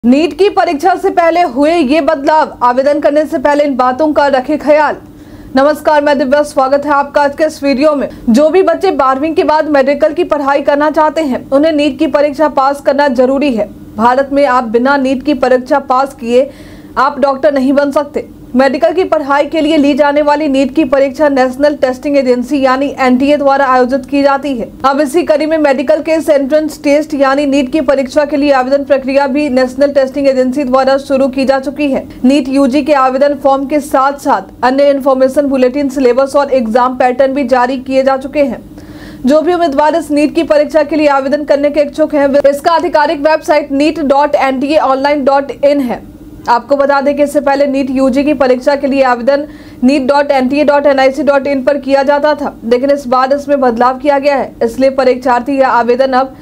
NEET की परीक्षा से पहले हुए ये बदलाव, आवेदन करने से पहले इन बातों का रखें ख्याल। नमस्कार, मैं दिव्या, स्वागत है आपका आज के इस वीडियो में। जो भी बच्चे 12वीं के बाद मेडिकल की पढ़ाई करना चाहते हैं, उन्हें नीट की परीक्षा पास करना जरूरी है। भारत में आप बिना नीट की परीक्षा पास किए आप डॉक्टर नहीं बन सकते। मेडिकल की पढ़ाई के लिए ली जाने वाली नीट की परीक्षा नेशनल टेस्टिंग एजेंसी यानी एनटीए द्वारा आयोजित की जाती है। अब इसी कड़ी में मेडिकल के एंट्रेंस टेस्ट यानी नीट की परीक्षा के लिए आवेदन प्रक्रिया भी नेशनल टेस्टिंग एजेंसी द्वारा शुरू की जा चुकी है। नीट यूजी के आवेदन फॉर्म के साथ साथ अन्य इन्फॉर्मेशन बुलेटिन, सिलेबस और एग्जाम पैटर्न भी जारी किए जा चुके हैं। जो भी उम्मीदवार इस नीट की परीक्षा के लिए आवेदन करने के इच्छुक हैं, इसका आधिकारिक वेबसाइट neet.ntaonline.in है। आपको बता दें कि इससे पहले नीट यूजी की परीक्षा के लिए आवेदन neet.nta.nic.in पर किया जाता था, लेकिन इस बार इसमें बदलाव किया गया है। इसलिए परीक्षार्थी यह आवेदन अब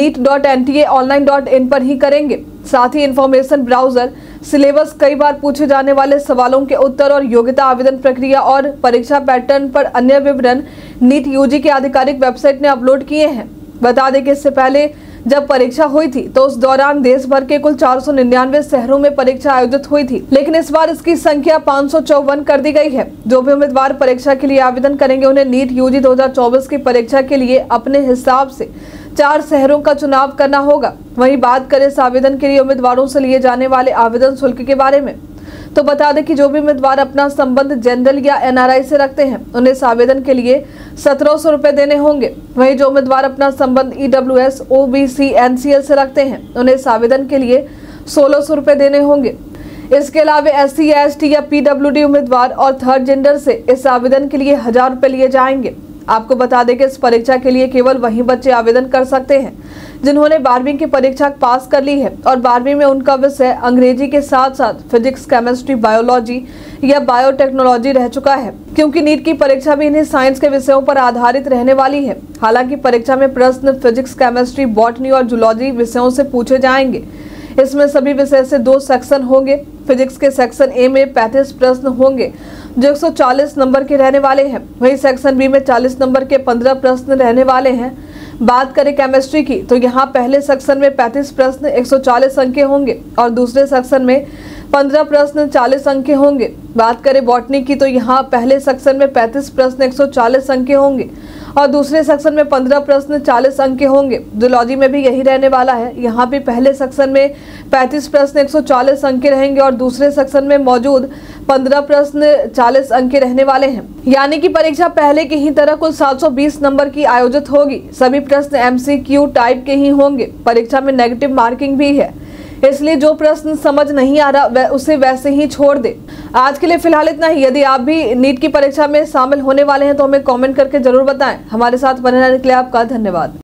neet.ntaonline.in पर ही करेंगे। साथ ही इंफॉर्मेशन ब्राउजर, सिलेबस, कई बार पूछे जाने वाले सवालों के उत्तर और योग्यता, आवेदन प्रक्रिया और परीक्षा पैटर्न पर अन्य विवरण नीट यूजी के आधिकारिक वेबसाइट ने अपलोड किए हैं। बता दें कि इससे पहले जब परीक्षा हुई थी तो उस दौरान देश भर के कुल 499 शहरों में परीक्षा आयोजित हुई थी, लेकिन इस बार इसकी संख्या 554 कर दी गई है। जो भी उम्मीदवार परीक्षा के लिए आवेदन करेंगे, उन्हें नीट यूजी 2024 की परीक्षा के लिए अपने हिसाब से 4 शहरों का चुनाव करना होगा। वहीं बात करें इस आवेदन के लिए उम्मीदवारों से लिए जाने वाले आवेदन शुल्क के बारे में, तो बता दें कि जो भी उम्मीदवार अपना संबंध जनरल या एनआरआई से रखते हैं, उन्हें इस आवेदन के लिए 1700 रुपए देने होंगे। वहीं जो उम्मीदवार अपना संबंध ईडब्ल्यूएस, ओबीसी, एनसीएल से रखते हैं, उन्हें इस आवेदन के लिए 1600 रुपए देने होंगे। इसके अलावा एससी, एसटी या पीडब्ल्यूडी उम्मीदवार और थर्ड जेंडर से इस आवेदन के लिए 1000 रुपए लिए जाएंगे। आपको बता दें कि इस परीक्षा के लिए केवल वही बच्चे आवेदन कर सकते हैं जिन्होंने 12वीं की परीक्षा पास कर ली है और 12वीं में उनका विषय अंग्रेजी के साथ साथ फिजिक्स, केमिस्ट्री, बायोलॉजी या बायोटेक्नोलॉजी रह चुका है, क्योंकि नीट की परीक्षा भी इन्हीं साइंस के विषयों पर आधारित रहने वाली है। हालांकि परीक्षा में प्रश्न फिजिक्स, केमिस्ट्री, बॉटनी और जूलॉजी विषयों से पूछे जाएंगे। इसमें सभी विषय से 2 सेक्शन होंगे। फिजिक्स के सेक्शन ए में 35 प्रश्न होंगे जो 140 नंबर के रहने वाले हैं। वहीं सेक्शन बी में 40 नंबर के 15 प्रश्न रहने वाले हैं। बात करें केमिस्ट्री की, तो यहाँ पहले सेक्शन में 35 प्रश्न 140 अंक के होंगे और दूसरे सेक्शन में 15 प्रश्न 40 अंक के होंगे। बात करें बॉटनी की, तो यहाँ पहले सेक्शन में 35 प्रश्न 140 अंक के होंगे और दूसरे सेक्शन में 15 प्रश्न 40 अंक के होंगे। जूलॉजी में भी यही रहने वाला है। यहाँ भी पहले सेक्शन में 35 प्रश्न 140 अंक के रहेंगे और दूसरे सेक्शन में मौजूद 15 प्रश्न 40 अंक के रहने वाले हैं। यानी कि परीक्षा पहले की ही तरह कुल 720 नंबर की आयोजित होगी। सभी प्रश्न एमसीक्यू टाइप के ही होंगे। परीक्षा में नेगेटिव मार्किंग भी है, इसलिए जो प्रश्न समझ नहीं आ रहा उसे वैसे ही छोड़ दे। आज के लिए फिलहाल इतना ही। यदि आप भी नीट की परीक्षा में शामिल होने वाले हैं तो हमें कमेंट करके जरूर बताएं। हमारे साथ बने रहने के लिए आपका धन्यवाद।